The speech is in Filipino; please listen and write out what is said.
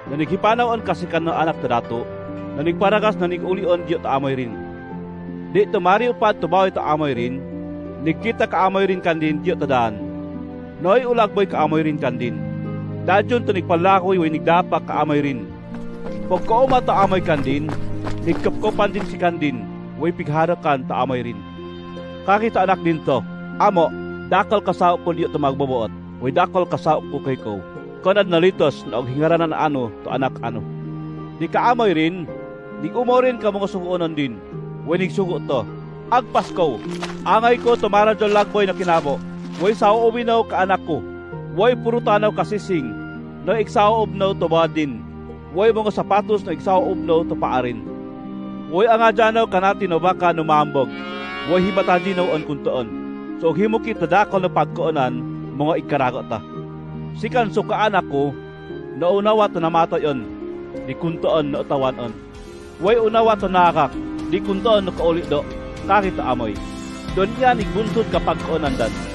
Nanigipanawan kasi kan ng anak ta dato, nanigparagas nanigulion diyo ta amoy rin. Di tumari upad tubaw ta amoy rin, nigkita ka amoy rin kan din diyo ta daan. Noy ulagboy ka amoy rin kan din. Dadyon to nigpalakoy way nigdapak ka amoy rin. Pagkauma ta amoy kan din, nigkapkopan din si kan din, way pigharakan ta amoy rin. Kakita anak din to, amo, dakal kasaok ko diyo ta magbabuot, way dakal kasaok ko kay ko. Konad nalitos na og hingaranan ano to anak ano. Di ka amoy rin, di umo rin ka mga suguonon din, way nigsugo to. Agpas ko, angay ko tumara dyan lagboy na kinabo, way sao uminaw ka anak ko, way puro tanaw kasising, no iksao ubnaw to badin, way mga sapatos na iksao ubnaw to paarin. Way anga djanaw kanati no baka numambog, way hibata dinaw on kuntoon, so himukit na dakol na pagkoonan, mga ikarago ta. Sikan so ka anak ko, naunawa to namata yon, di kuntoon no tawanon. Way unawa to nakak, di kuntoon no kauli do, kakita amoy. Doon yan igbunsod kapag koonan dan.